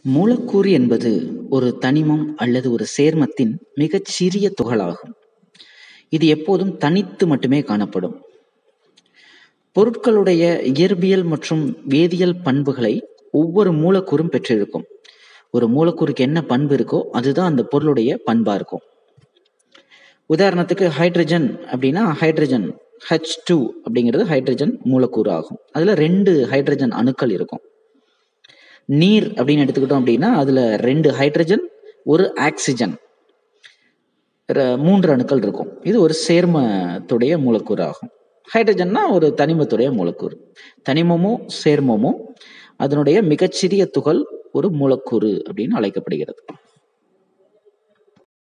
மூலக்கூறு என்பது ஒரு தனிமம் அல்லது ஒரு சேர்மத்தின் மிகச் சிறிய துகளாகும். இது எப்போதும் தனித்து மட்டுமே காணப்படும். பொருட்களுடைய இயற்பியல் மற்றும் வேதியியல் பண்புகளை ஒவ்வொரு மூலக்கூறும் பெற்றிருக்கும். ஒரு மூலக்கூறுக்கு என்ன பண்பு இருக்கோ அதுதான் அந்த பொருளுடைய பண்பா இருக்கும். உதாரணத்துக்கு ஹைட்ரஜன் அப்படின்னா ஹைட்ரஜன் H2 அப்படிங்கிறது ஹைட்ரஜன் மூலக்கூறு ஆகும். அதுல 2 ஹைட்ரஜன் அணுக்கள் இருக்கும். நீர் அப்படின்னு எடுத்துக்கிட்டோம் அப்படின்னா அதுல 2 ஹைட்ரஜன் 1 ஆக்சிஜன் 3 அணுக்கள் இருக்கும். இது ஒரு சேர்மத்துடைய மூலக்கூறு ஆகும். ஹைட்ரஜன்னா ஒரு தனிமத்துடைய மூலக்கூறு. தனிமமோ சேர்மமோ அதனுடைய மிகச்சிறிய துகள் ஒரு மூலக்கூறு அப்படின்னு அழைக்கப்படுகிறது.